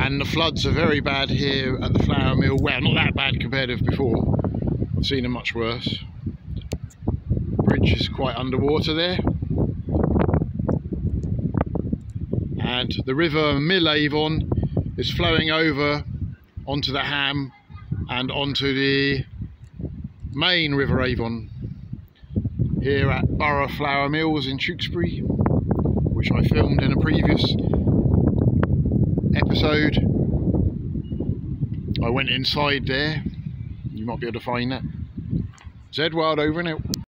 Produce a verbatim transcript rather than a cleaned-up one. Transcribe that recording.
And the floods are very bad here at the flour mill. Well, not that bad compared with before. I've seen them much worse. Bridge is quite underwater there. And the river Mill Avon is flowing over onto the Ham and onto the main River Avon here at Borough Flour Mills in Tewkesbury, which I filmed in a previous episode. I went inside there, you might be able to find that. Z Wild over and out.